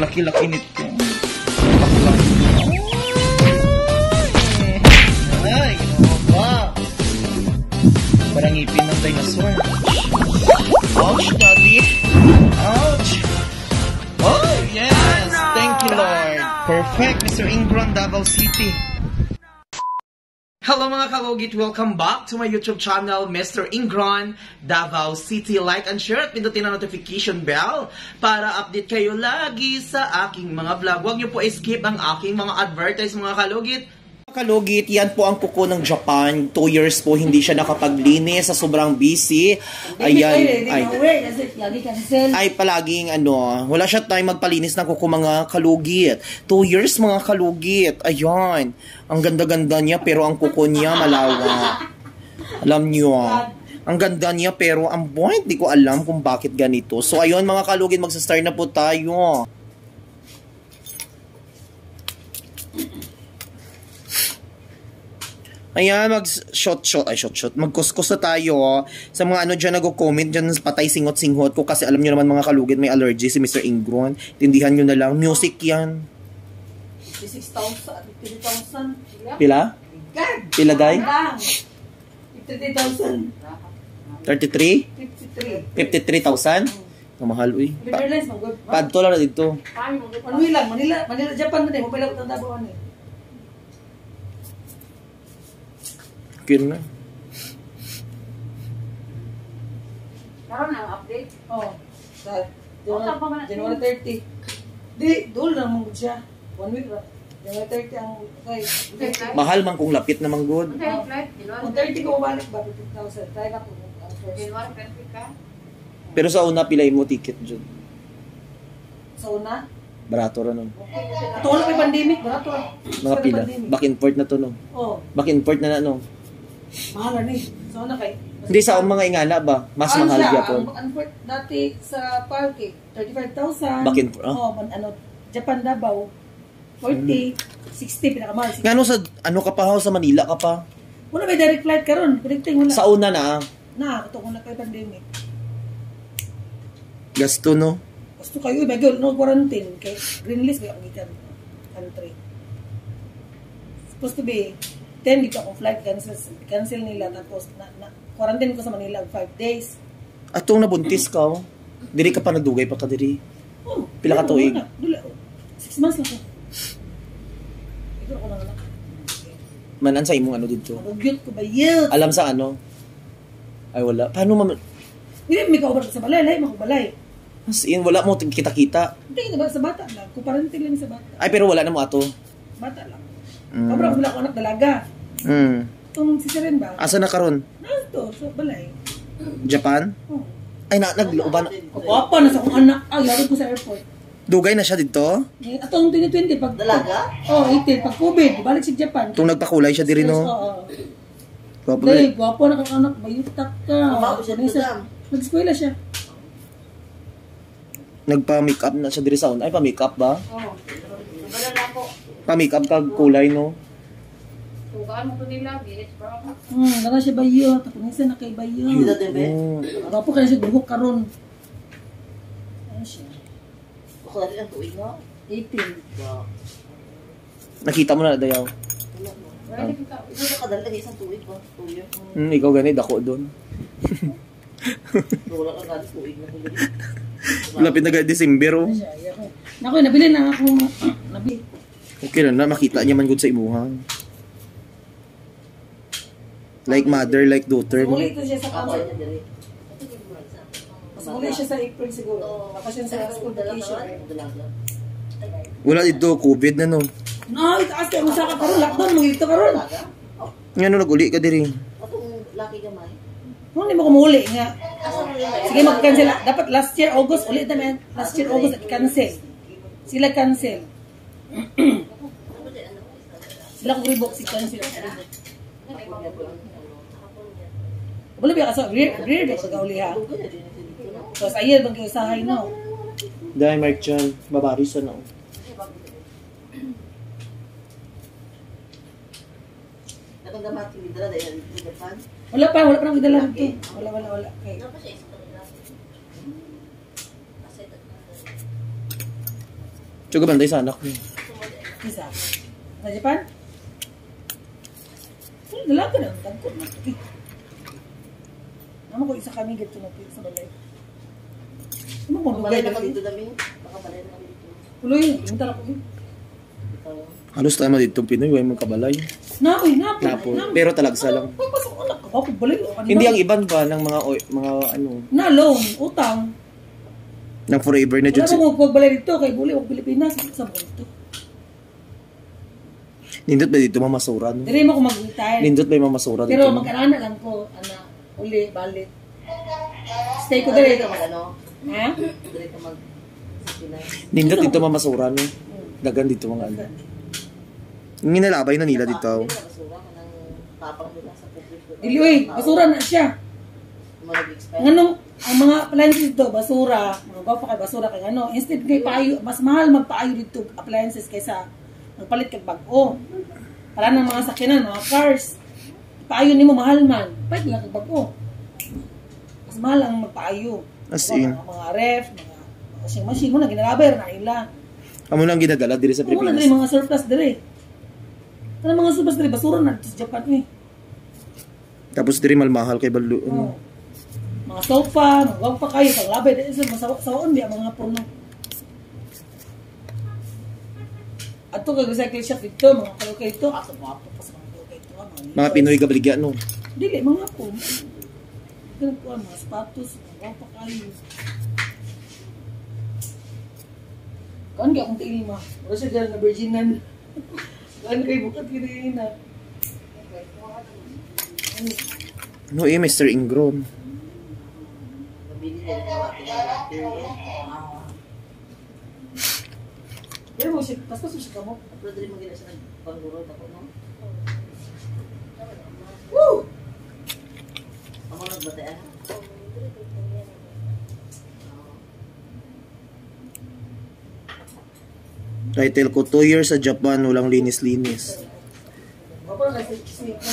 laki-laki nito. Bakla. Ay, ba? Parang ngipin ng dinosaur. Ouch, daddy. Ouch. Oh, yes. Thank you, Lord. Perfect, Mr. Ingron, Davao City. Hello mga kalugit! Welcome back to my YouTube channel, Mr. Ingron, Davao City. Like and share at pindutin ang notification bell para update kayo lagi sa aking mga vlog. Huwag niyo po skip ang aking mga advertise mga kalugit. Kalugit, yan po ang kuko ng Japan. 2 years po hindi siya nakapaglinis sa sobrang busy. Ayan. Ay palaging wala siya time magpalinis ng kuko mga kalugit. 2 years mga kalugit. Ayan. Ang ganda-ganda niya pero ang kuko niya malawa. Alam niyo. Ang ganda niya pero ang point, di ko alam kung bakit ganito. So ayun mga kalugit, magsa-start na po tayo. Ayan, magkuskus na tayo sa mga dyan nag-comment dyan patay singot-singhot ko kasi alam nyo naman mga kalugit may allergy si Mr. Ingron. Tindihan nyo na lang. Music yan. 56,000. Pila? Pila, day? 53,000. 33? 53,000? Mahal, uy. Padto lang na dito. Manila, Japan na din. Mabila ko tandabuan eh. Kira na. Karoon ang update? Oo. January 30. Di, doon lang mong siya. 1 week lang. January 30 ang... Mahal man kung lapit na manggod. Kung 30 ko balik ba, 50,000. Try na po. January 30 ka? Pero sa una, pilay mo ticket dyan. Sa una? Barato rin, no? Ito wala may pandemic, barato rin. Mga pila. Back and forth na to, no? Oo. Back and forth na, no? Mahal na sa una kay... Hindi sa mga ingana ba? Mas mahal siya, siya po. Ang dati sa parke, 35,000. Back and forth? Oo, Japan Davao. 40, 60, pinakamahal. Nga sa, ka pa sa Manila ka pa? Wala may direct flight ka ron. Connecting wala. Sa una na? Ito kung na kay pandemic. Gasto, no? Gusto kayo, bagyo, no quarantine. Kay green list, kaya ang country. Supposed to be 10 dito akong flight, cancel nila. Tapos, quarantine ko sa Manila 5 days. Atong nabuntis ka, oh. Diri ka pa nagdugay pa ka diri. Oh, pila ka tuig? 6 months lang ko. Ikaw ako lang anak. Manan sa imong dito? Magugyot ko ba yun? Alam sa Ay wala. Paano Hindi, may kaubar sa balay. Lahi, makubalay. As in, wala mo kita-kita. Hindi, sa bata lang. Kuparantine lang sa bata. Ay, pero wala na mo ato. Bata lang. Kabra ko wala ko anak dalaga. Itong si Seren ba? Asa na karon? Nandito, sa balay. Japan? Oo. Ay, naglooban. Kapapa na sa akong anak. Laro ko sa airport. Dugay na siya dito? Atong 2020, pag... Dalaga? Oo, 18. Pag COVID, balik si Japan. Itong nagpakulay siya diri, no? Oo. Gwapo Dahil, gwapo na kang anak. Mayutak ka. Nag-eskwela siya. Nagpa-makeup na siya diri sa Ay, pa-makeup ba? Oo. Pa-makeup kag kulay, no? Tugaan mo ko nila, bilis pa ako. Nara siya bayo. Tapos nisa na kay bayo. Gwapo ka na siya buhok karon. Ano siya? Ako na rin ang tuwing mo? 18. Nakita mo na, Dayaw? Wala na kita. Ito na kadala na isang tuwing ko. Tuyo. Ikaw ganit, ako doon. Wala ka gani tuwing na tuloy. Lapit na December, oh. Naku, nabili na ako. Nabili. Okay na, makita niya man good sa imuhan. Like mother, like daughter. Muli ito siya sa council. Mas muli siya sa April siguro. Tapos yun sa school vacation. Wala dito, COVID na, no? No, itaas kayo mo sa karon. Lockdown, mga ito karon. Nga no, nag-uli ka diri. Atong laki gamay. Hindi mo kumuli nga. Sige, mag-cancel. Dapat last year, August, ulit naman. Last year, August, cancel. Sila cancel. Sila kong ribok, si cancel. Wala ba kaso, rear ba pag-uli ha? Tapos ayun, bang kiusahay no? Dahil Mark Chan, babaris na, no? Wala pa nang idala dito. Wala. Okay. Tsaka bantay sa anak niya. Isa. Sa Japan? Well, dalaga na. Tagkot na. Naman ko isa kami gito na sa balay. Ano mo Balay dugay na na kami dito dami. Baka balay na kami dito. Tuloy, imunta na ko. Ikaw. Halos tama dito Pinoy, way magkabalay. Napoy, napoy. Napo. Pero talagsa lang. Pagpasok ko na ako, balay. Hindi ang iban ba ng mga ano, Na loan, utang. ng forever na dyan. Wala mo magbalay dito kay Buli o Pilipinas. Sa mo dito. Nindot ba dito mamasura? No? Dili mo ko mag-retire. Nindot ba yung mamasura dito? Pero mag-arana lang ko, uli, balik. Stay ko dali. Dili ka mag ano? Ha? Dili ka mag sa Pinas. Nindot dito mamasura, no? Dagan dito mga ano. Yung ninalabay na nila dito. Hindi na basura ka ng tapang nila sa publiko. Dili, uy, basura na siya. Mga nag-expect. Nganong, ang mga appliances dito, basura, mga gwapo kay basura kay ano. Instead kay paayo, mas mahal magpaayo dito appliances kaysa magpalit kay bag-o. Para ng mga sakyanan, mga cars. Paayo nimo mahal man. Palit lang kay bag-o. Mas mahal ang magpaayo. As Diba, in. mga ref, mga washing machine mo na ginagabay na ila. Amo lang ginadala diri sa Ano na Pilipinas. dili mga surplus diri. Ano mga surplus diri basura na dito sa Japan eh. Tapos diri malmahal kay Balu. Oh. Ano. Mga sofa, mga wag pa kayo, pang labay, dahil sa masawaon di ang mga puno. At ito, kag-recycle shop dito, mga kalukay ito, aso mga pa sa mga kalukay ito, Mga Pinoy gabaligya, no? dili, mga puno. Ganun po, mga sapatos, mga wag pa kayo. Kaan kaya kung tingin ma, wala siya dyan na virginan. Kaan kayo bukat kinayin na. No, Mr. Ingron. Mabili din ka natin. Pero mo siya, tapos siya kamo. Pero dili mo gina siya nagpanggurot ako, no? Woo! Amo nagbataan. Title ko, 2 years sa Japan, walang linis-linis. Apa na kasi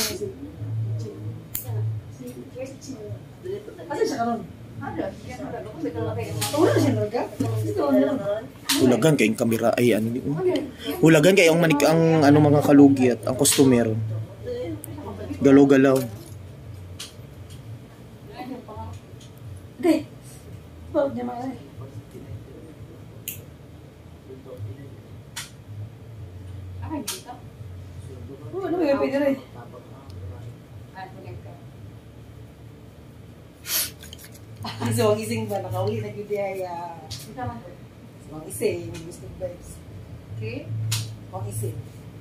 asa siya karon? Wala na siya naraga? Hulagan kayong kamera, ay ano ni hulagan kayong manik ang ano mga kalugyat, ang customer. Galaw-galaw. Okay. Pag niya mga ano may pwede rin? So, ang ising ba, nakauli na yun ay ang ising, gusto vibes. Okay? Ang ising.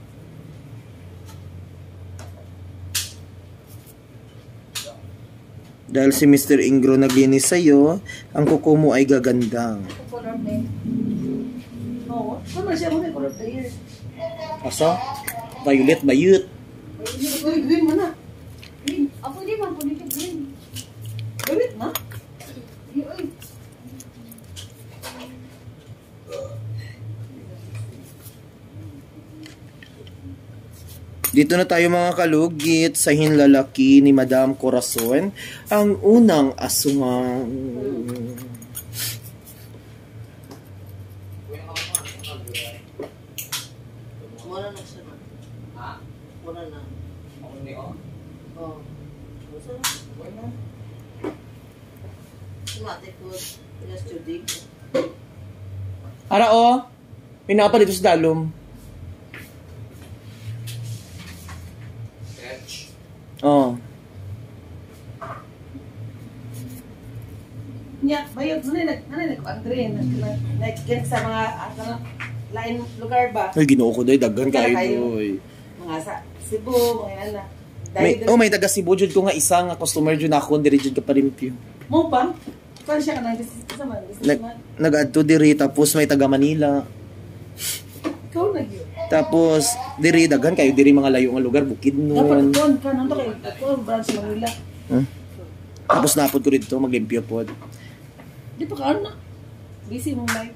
Dahil si Mr. Ingro naglinis sa'yo, ang kuko mo ay gagandang. Oo. Kung na siya, muna yung color player. Asa? Violet, bayut. Green mo na. Green. Ako di man, pwede ka green. Green na? Dito na tayo mga kalugit sa hinlalaki ni Madam Corazon, ang unang asungang. Muna na siya. Ha? Muna na. Ako niyo? Oo. Gusto na? Bueno. Sumati ko. Pinas tudig. Ara o, may nakapa dito sa dalom. Oh. Nya, bayod na nag-andre nag sa mga lain lugar ba? Ay, ginoo ko doy, daghan Daghan kayo kayo. doy. Mga sa Cebu, mga yan na. May taga Cebu jud ko nga isa nga customer jud ako diri jud ka parimpyo. Mo pa? Saan siya ka nang businessman? Nag-add to diri tapos may taga Manila. Ikaw na yun. Tapos diri daghan kayo diri mga layo nga lugar Dapat Bukidnon. ikaw ka nang kayo. Ikaw branch Manila. Tapos napod ko dito maglimpyo pod. Di pa ka ano? Busy mong life.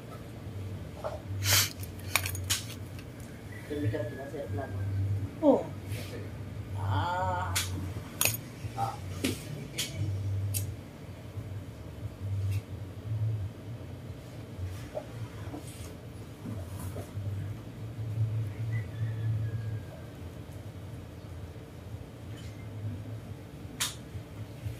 Dili ka na sa plano. Oh.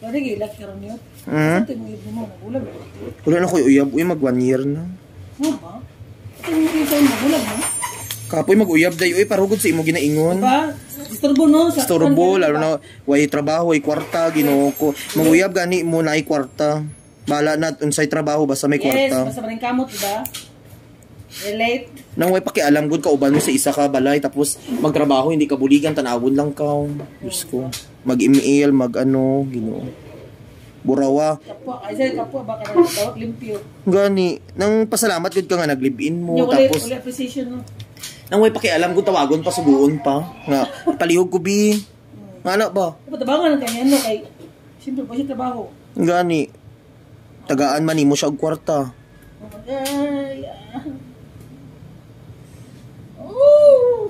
Pwede gilak ka rin yun. Hmm? Ito yung uyab mo, nagulag. Wala na ko uyab. Uy, mag 1 year na. Ano ba? Ito yung isa yung nagulag mo. Kapoy mag-uyab dayo. Uy, parugod sa imo ginaingon. Diba? Istorbo no? Sa Storbo, lalo na way trabaho, way kwarta, ginoo ko. Mag-uyab gani mo na ay kwarta. Bala na unsay trabaho basta may Yes, kwarta. basta maring kamot, diba? Relate. Nang way pakialam gud ka uban mo sa isa ka balay tapos magtrabaho hindi ka buligan tanawon lang ka. Diyos ko. Mag-email, mag-ano, ginoo. Burawa. Kapwa, ay sa'yo kapwa, baka na dawat limpyo. Gani, nang pasalamat gud ka nga naglive-in mo Yung tapos uli appreciation, no? nang way pakialam gud tawagon pa suguon pa nga palihog ko bi. Ngana ba? Patabangan ng kanya, no? Kay, siyempre pa siya trabaho. Gani. Tagaan man nimo siya og kwarta. Ay, oh!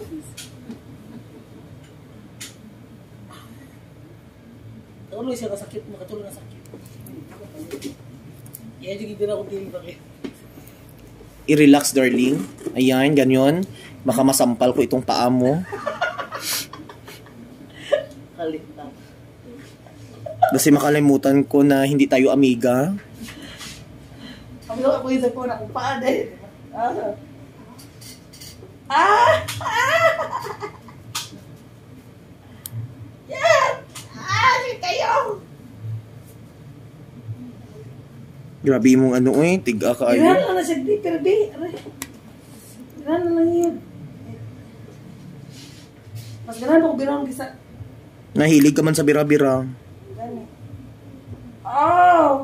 Tuloy siya kasakit, makatuloy na sakit. Yan yung ibira ko din bakit. I-relax, darling. Ayan, ganyan. Baka masampal ko itong paa mo. Kalimutan. Kasi makalimutan ko na hindi tayo amiga. Sabi ako yung po na kung paan eh. Ah! Yan! Kayo! Grabe mong ano eh, tiga ka Ilan ayo. na na siya, pero di. Ilan na lang yun. Mas ganahan ako birang kisa. Nahilig ka man sa bira-bira. Gani. Oh!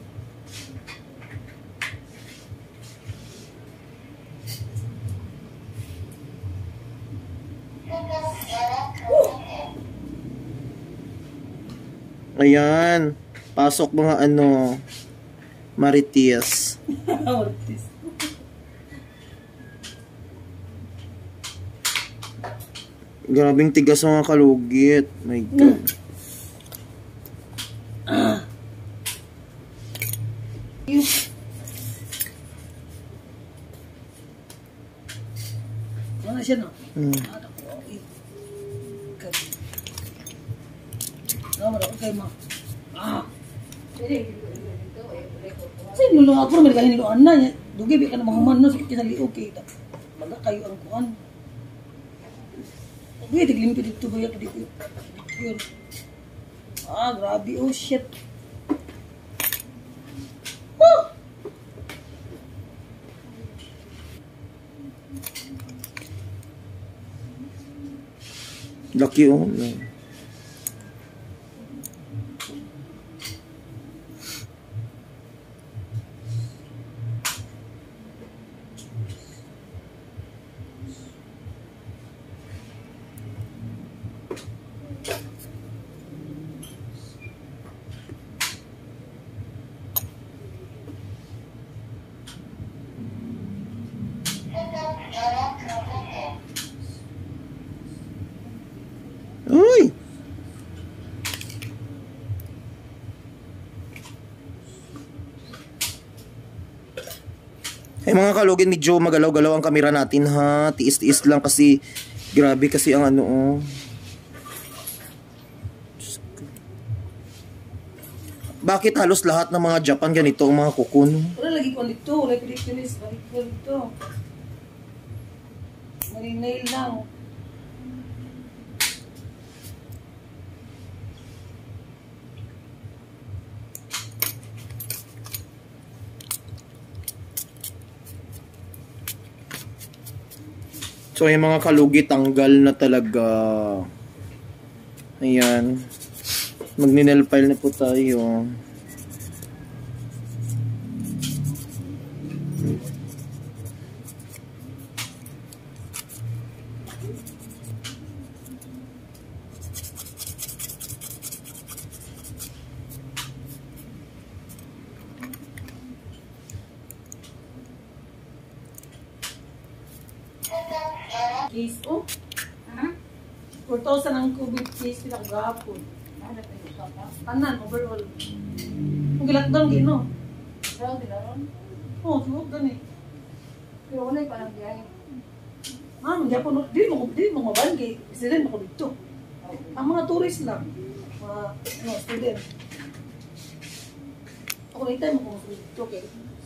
Ayan. Pasok mga ano, Marites. Ortiz. Grabing tigas mga kalugit. My God. Ano na siya, no? Hmm. Ano ko, okay. Ano mo, okay, ma. Ah! Kasi nulong ako na may kahinuan na. Dugi, bi ka na mga man, no? Sakit kinali, okay. Baga kayo ang kuhan. Uy, tiglimpi dito ba yan? Dito yun. Ah, grabe. Oh, shit. Oh! Lucky oh. No. Uy! Ay mga kalugin, medyo magalaw-galaw ang kamera natin ha. Tiis-tiis lang kasi grabe kasi ang ano oh. Bakit halos lahat ng mga Japan ganito ang mga kukun? Wala lagi ko dito. Wala pilis. Balik ko dito. Marinail lang. So yung mga kalugi tanggal na talaga. Ayan. Magninel file na po tayo. Case, oh. 4,000 ang COVID case nila kagahapon. Tanan, overall. Kung gilockdown, gino. Oo, suwag gani. Pero wala yung parang biyahe. Ma'am, di mo mabahan kay resident ako dito. Ang mga tourist lang. Mga, student. Ako na time mo kung ito kay.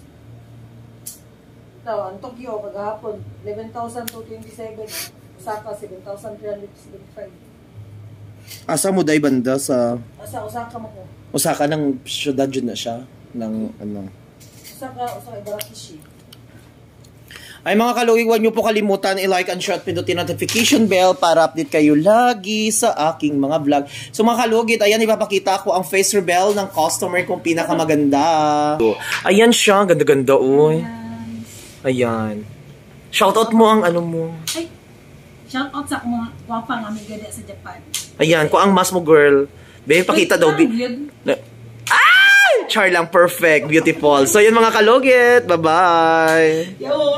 Ito, ang Tokyo, kagahapon, 11,227. Osaka, 7,375. Asa mo day banda sa Asa, Osaka mo ko. Osaka ng syudad yun na siya ng ano. Osaka, Ibarakishi. Ay mga kalugig, huwag niyo po kalimutan i-like and share at pindutin notification bell para update kayo lagi sa aking mga vlog. So mga kalugit, ayan ipapakita ko ang face reveal ng customer kong pinakamaganda. Ayan siya, ganda-ganda oy. Ayan. Shoutout mo ang ano mo. Ay, shout out sa mga wapang amiga sa Japan. Ayan, ko ang mas mo girl. Be, pakita daw. Ay! Char lang, perfect, beautiful. So yun mga kalugit, bye-bye. Yo!